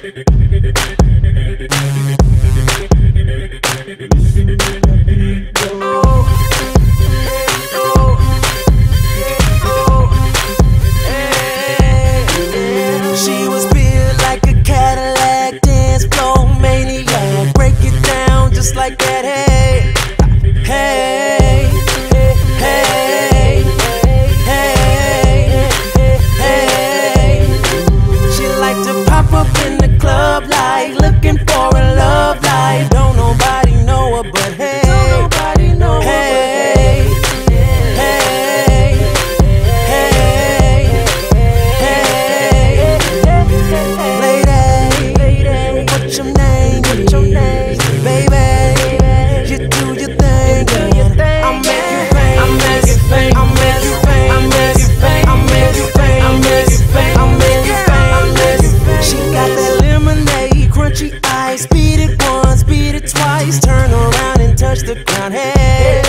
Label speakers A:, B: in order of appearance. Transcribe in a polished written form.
A: She was built like a Cadillac, dance floor maniac. Break it down just like that. Hey, hey, hey, hey, hey. She like to pop up in the club like looking for a love life. Don't nobody know her, but hey, don't nobody know her, hey, hey, hey, hey, lady, what's your name? What's your name, baby? You do your thing, I'll make you famous. I'll make you famous. I'll make you famous. I'll make you famous. I'll make you famous. I'll make you famous. She got that lemonade, crunchy ice. Beat it once, beat it twice. Turn around and touch the ground. Hey.